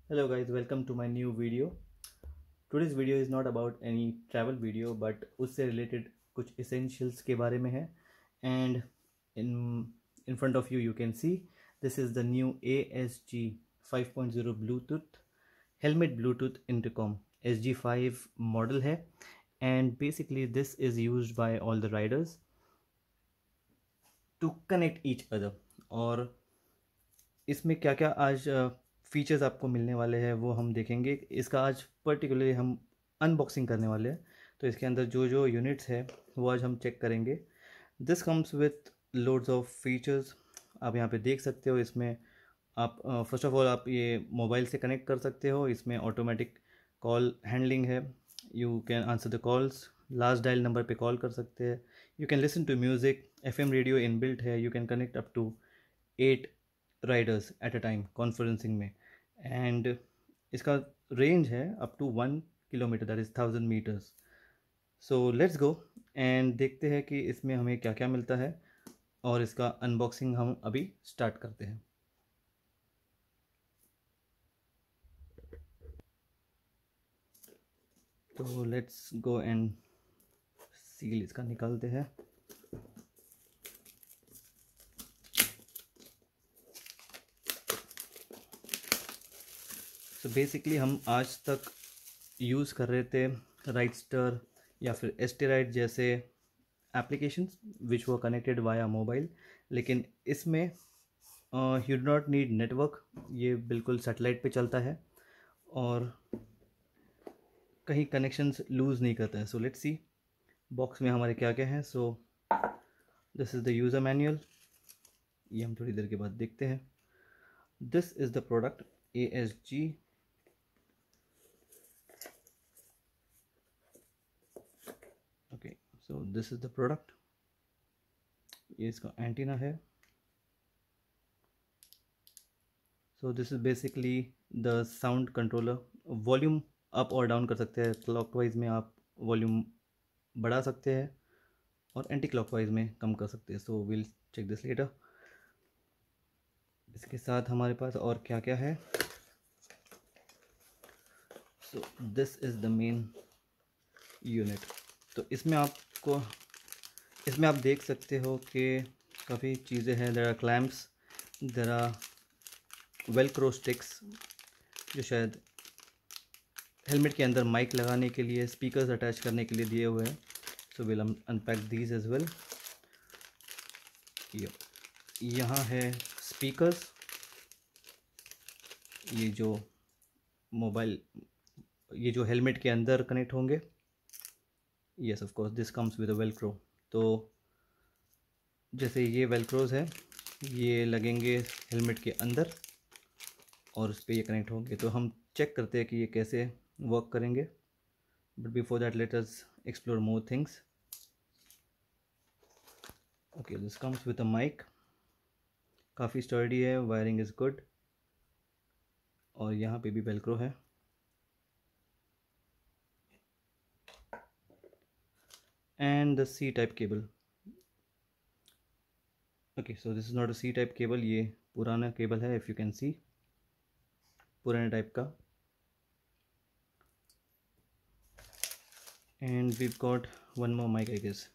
Hello guys, welcome to my new video. Today's video is not about any travel video but उससे related कुछ essentials के बारे में है and in in front of you can see this is the new ASG 5.0 Bluetooth helmet Bluetooth intercom SG5 model है and basically this is used by all the riders to connect each other और इसमें क्या क्या आज features आपको मिलने वाले हैं वो हम देखेंगे। इसका आज पर्टिकुलरली हम अनबॉक्सिंग करने वाले हैं, तो इसके अंदर जो जो यूनिट्स है वो आज हम चेक करेंगे। This comes with loads of features. आप यहाँ पे देख सकते हो, इसमें आप फर्स्ट ऑफ ऑल आप ये मोबाइल से कनेक्ट कर सकते हो। इसमें ऑटोमेटिक कॉल हैंडलिंग है, you can answer the calls, last dial number पे कॉल कर सकते हैं। You can listen to music, FM radio inbuilt है। You can connect up to 8 riders at a time conferencing में एंड इसका range है up to 1 kilometre, that is 1000 metres. So let's go and देखते हैं कि इसमें हमें क्या क्या मिलता है और इसका अनबॉक्सिंग हम अभी स्टार्ट करते हैं। तो लेट्स गो एंड सील इसका निकालते हैं। तो बेसिकली हम आज तक यूज़ कर रहे थे राइडस्टर या फिर एस्टेराइड जैसे एप्लीकेशंस विच वो कनेक्टेड वाया मोबाइल, लेकिन इसमें you do not need network. ये बिल्कुल सैटेलाइट पे चलता है और कहीं कनेक्शंस लूज़ नहीं करता है। सो लेट्स सी बॉक्स में हमारे क्या क्या है। So this is the user manual, ये हम थोड़ी देर के बाद देखते हैं। This is the product ASG okay. So this is the product, ये इसका एंटीना है। So this is basically the sound controller. Volume up और डाउन कर सकते हैं। क्लॉकवाइज में आप वॉल्यूम बढ़ा सकते हैं और एंटी क्लॉकवाइज में कम कर सकते हैं। So will check this letter. इसके साथ हमारे पास और क्या क्या है। So this is the main unit. तो इसमें आप देख सकते हो कि काफ़ी चीज़ें हैं। There are clamps, there are velcro sticks जो शायद हेलमेट के अंदर माइक लगाने के लिए, स्पीकर्स अटैच करने के लिए दिए हुए हैं। So will unpack these as well. यहाँ है स्पीकर्स, ये जो हेलमेट के अंदर कनेक्ट होंगे। Yes of course this comes with a velcro. तो जैसे ये वेलक्रोज है, ये लगेंगे हेलमेट के अंदर और उस पर ये कनेक्ट होंगे। तो हम चेक करते हैं कि ये कैसे वर्क करेंगे, but before that let us explore more things. Okay, this comes with a mic, काफ़ी स्टर्डी है, वायरिंग इज़ गुड और यहाँ पे भी वेलक्रो है। And the C type cable. Okay, so this is not a C type cable, ये पुराना cable है। इफ़ यू कैन सी, पुराने टाइप का। And we got one more mic I guess.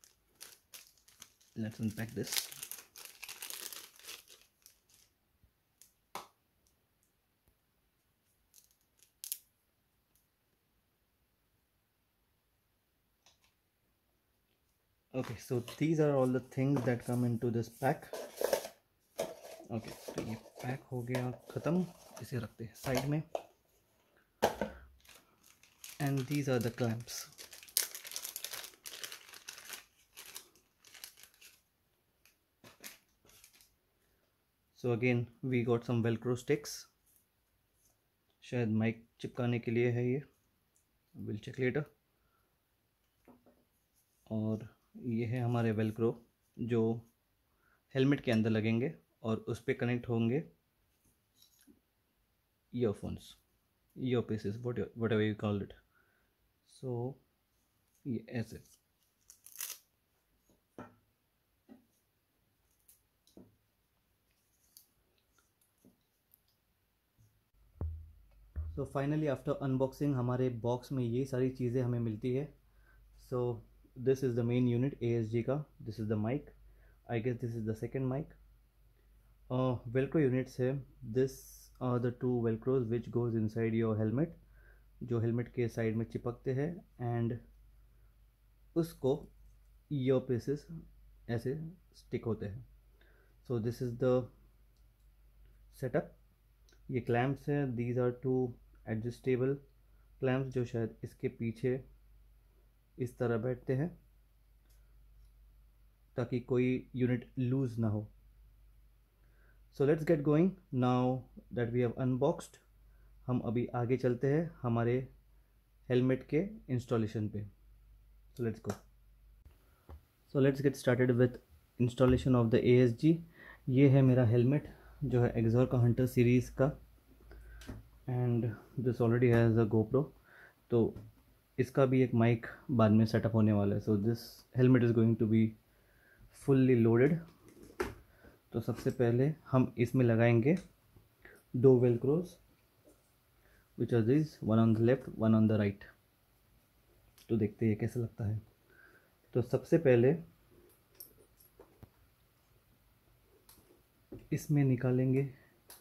Let's unpack this. Okay, so these are all the things that come into this pack. Okay, तो ये pack हो गया ख़त्म, इसे रखते हैं साइड में। And these are the clamps. So again we got some velcro sticks, शायद माइक चिपकाने के लिए है ये, विल चेक लेटर। और ये है हमारे वेलक्रो जो हेलमेट के अंदर लगेंगे और उस पर कनेक्ट होंगे earphones, earpieces, whatever you call it. So ये ऐसे। तो फाइनली आफ्टर अनबॉक्सिंग हमारे बॉक्स में ये सारी चीज़ें हमें मिलती है. So this is the main unit ASG का. This is the mic. I guess this is the second mic. Velcro units है. This are the two velcros which goes inside your helmet, जो हेलमेट के side में चिपकते हैं and उसको year pieces ऐसे stick होते हैं. So this is the setup. ये क्लैम्प्स हैं. These are two adjustable clamps जो शायद इसके पीछे इस तरह बैठते हैं ताकि कोई यूनिट लूज ना हो. So let's get going now that we have unboxed. हम अभी आगे चलते हैं हमारे हेलमेट के इंस्टॉलेशन पे. So let's go. So let's get started with installation of the ASG. ये है मेरा हेलमेट जो है एक्सॉर का हंटर सीरीज़ का and this already has a GoPro. तो इसका भी एक माइक बाद में सेटअप होने वाला है. So this helmet is going to be fully loaded. तो सबसे पहले हम इसमें लगाएंगे दो velcros which are this, one on the left one on the right. तो देखते हैं कैसा लगता है. तो सबसे पहले इसमें निकालेंगे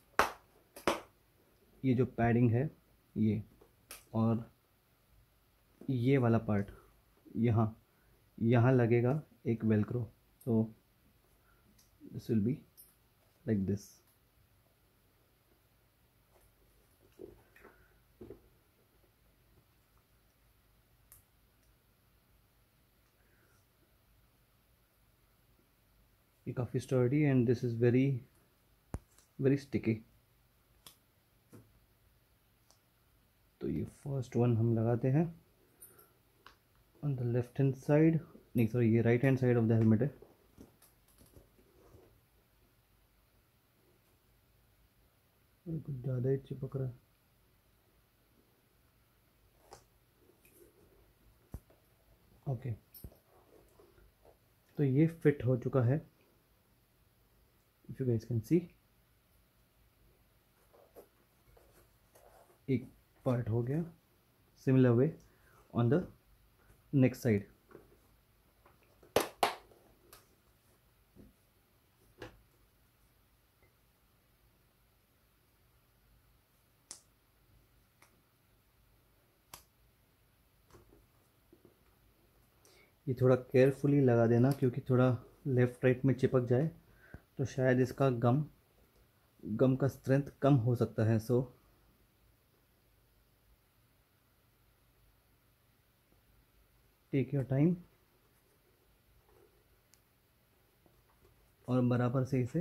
ये जो पैडिंग है ये, और ये वाला पार्ट यहाँ लगेगा एक velcro. So this will be like this. ये काफ़ी sturdy and this is very very sticky. तो ये फर्स्ट वन हम लगाते हैं on the left hand side, नहीं सॉरी ये right hand side of the helmet है. कुछ ज़्यादा ही चिपक रहा है. ओके. तो ये फिट हो चुका है. If you guys can see, एक पार्ट हो गया. Similar way on the next side. ये थोड़ा केयरफुली लगा देना क्योंकि थोड़ा लेफ़्ट राइट में चिपक जाए तो शायद इसका गम का स्ट्रेंथ कम हो सकता है. सो टेक योर टाइम और बराबर से इसे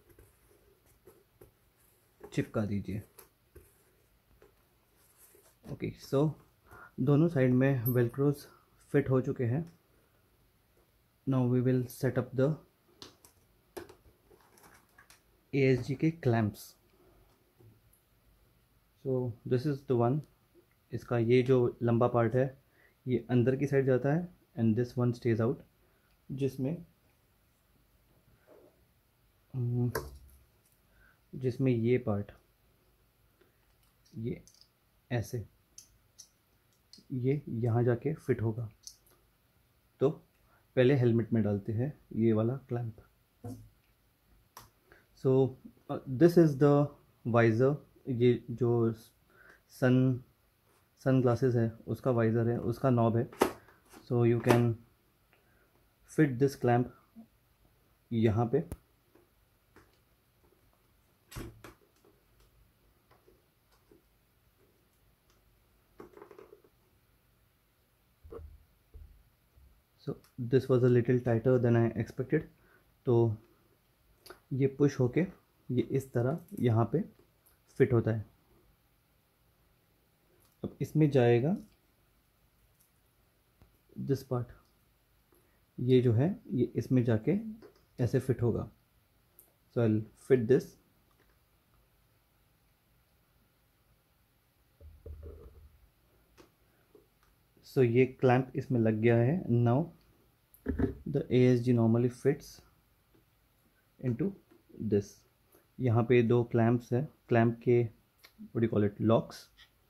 चिपका दीजिए. ओके. सो दोनों साइड में वेलक्रोज फिट हो चुके हैं. Now we will set up the ASG के clamps. So this is the one. इसका ये जो लंबा पार्ट है ये अंदर की साइड जाता है and this one stage out, जिसमें ये पार्ट ये ऐसे ये यहाँ जाके फिट होगा. तो पहले हेलमेट में डालते हैं ये वाला clamp. So this is the visor. ये जो सन ग्लासेस है उसका वाइज़र है, उसका नॉब है. So you can fit this clamp यहाँ पे. So this was a little tighter than I expected. तो ये पुश होके ये इस तरह यहाँ पे फिट होता है. अब इसमें जाएगा दिस पार्ट, ये जो है ये इसमें जाके ऐसे फिट होगा. So I will fit this. So ये क्लैंप इसमें लग गया है. Now the ASG normally fits into this. यहाँ पे दो क्लैंप्स है, क्लैंप के what do you call it, locks.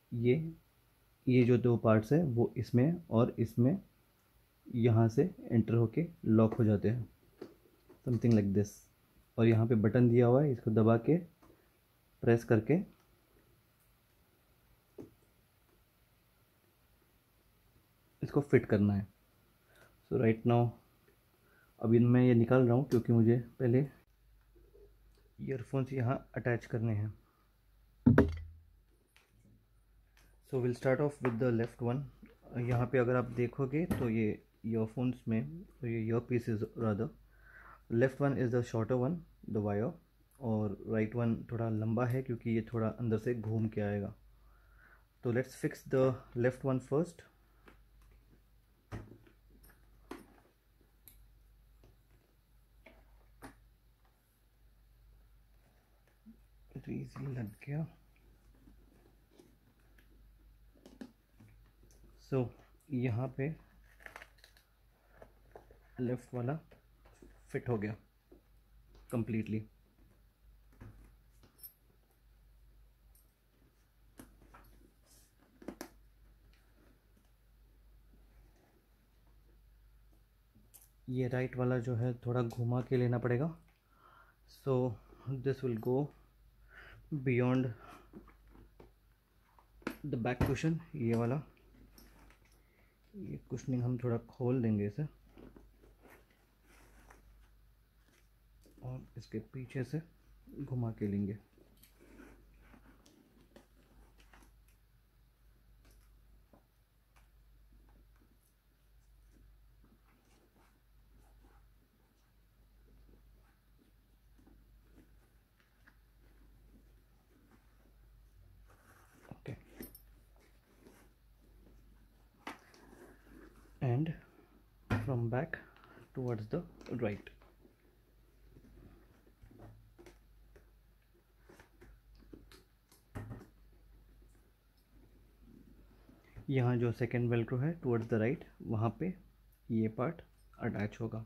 ये जो दो पार्ट्स हैं वो इसमें और इसमें यहाँ से एंटर होके लॉक हो जाते हैं, समथिंग लाइक दिस। और यहाँ पे बटन दिया हुआ है, इसको दबा के प्रेस करके इसको फिट करना है। सो राइट नाउ अभी मैं ये निकाल रहा हूँ क्योंकि मुझे पहले ईयरफोन्स यहाँ अटैच करने हैं। So will start off with the left one. यहाँ पे अगर आप देखोगे तो ये ईयरफोन्स में, तो ये ear piece is rather, left one is the shorter one, the wire, और राइट वन थोड़ा लंबा है क्योंकि ये थोड़ा अंदर से घूम के आएगा। तो let's fix the left one first. तो इजी लग गया। सो यहाँ पे लेफ़्ट वाला फिट हो गया कंप्लीटली। ये राइट वाला जो है थोड़ा घुमा के लेना पड़ेगा। So this will go beyond the back cushion. ये वाला, ये कुशनिंग हम थोड़ा खोल देंगे इसे और इसके पीछे से घुमा के लेंगे। Okay, and from back towards the right. यहाँ जो सेकेंड वेल्क्रो है टुवर्ड्स द राइट, वहाँ पे ये पार्ट अटैच होगा।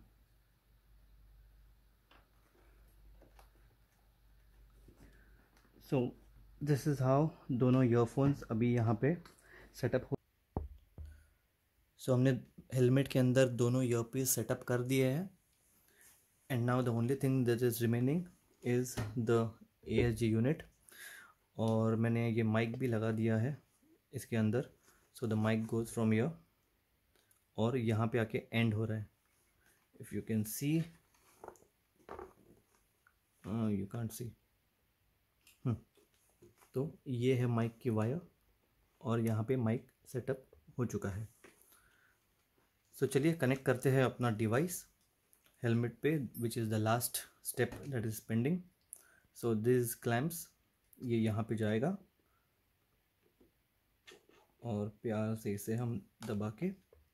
सो दिस इज़ हाउ दोनों ईयरफोन्स अभी यहाँ पे सेटअप हो। सो हमने हेलमेट के अंदर दोनों ईयरपीस सेटअप कर दिए हैं, and now the only thing that is remaining is the ASG unit. और मैंने ये माइक भी लगा दिया है इसके अंदर। So the mic goes from ear और यहाँ पे आके एंड हो रहा है। If you can see, you can't see. तो ये है माइक की वायर और यहाँ पे माइक सेटअप हो चुका है। सो चलिए कनेक्ट करते हैं अपना डिवाइस हेलमेट पे, which is the last step that is pending. So this clamps, ये यहाँ पे जाएगा और प्यार से इसे हम दबा के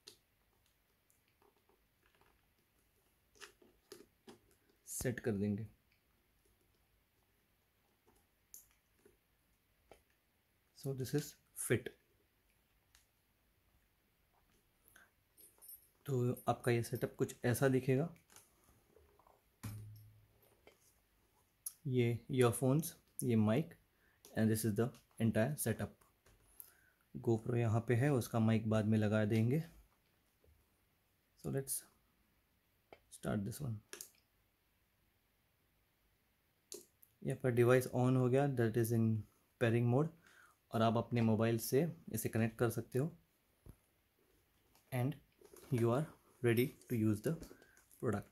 सेट कर देंगे। So this is fit. तो आपका ये सेटअप कुछ ऐसा दिखेगा। ये ईयरफोन्स, ये mic, and this is the entire setup. GoPro यहाँ पे है, उसका माइक बाद में लगा देंगे। So let's start this one. ये आपका डिवाइस ऑन हो गया, that is in pairing mode, और आप अपने मोबाइल से इसे कनेक्ट कर सकते हो and you are ready to use the product.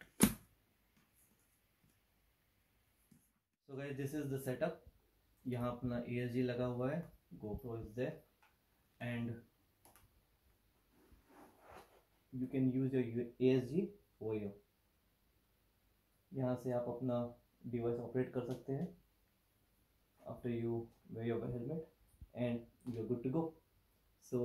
So guys, this is the setup. यहाँ अपना ASG लगा हुआ है, GoPro is there, and you can use your ASG over here. यहाँ से आप अपना डिवाइस ऑपरेट कर सकते हैं after you wear your helmet and you are good to go. So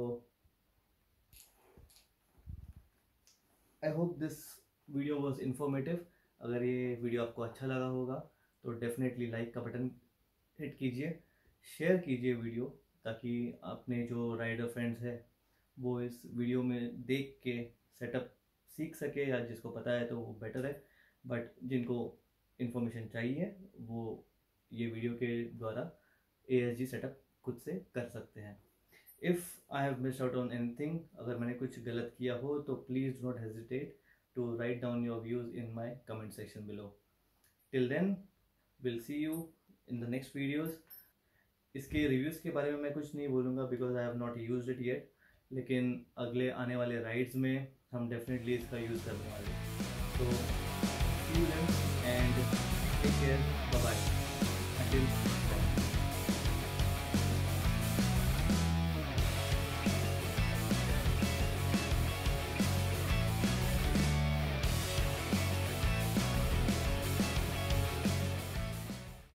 I hope this video was informative. अगर ये video आपको अच्छा लगा होगा तो डेफिनेटली लाइक का बटन हिट कीजिए, शेयर कीजिए वीडियो, ताकि अपने जो राइडर फ्रेंड्स हैं वो इस वीडियो में देख के सेटअप सीख सके, या जिसको पता है तो वो बेटर है, बट जिनको इन्फॉर्मेशन चाहिए वो ये वीडियो के द्वारा ASG सेटअप खुद से कर सकते हैं। If I have miss out on anything, अगर मैंने कुछ गलत किया हो तो please do not hesitate to write down your views in my comment section below. Till then will see you in the next videos. इसके रिव्यूज़ के बारे में मैं कुछ नहीं बोलूँगा because I have not used it yet, लेकिन अगले आने वाले राइड्स में हम डेफिनेटली इसका यूज़ करने वाले हैं. तो see you then and take care, bye bye, until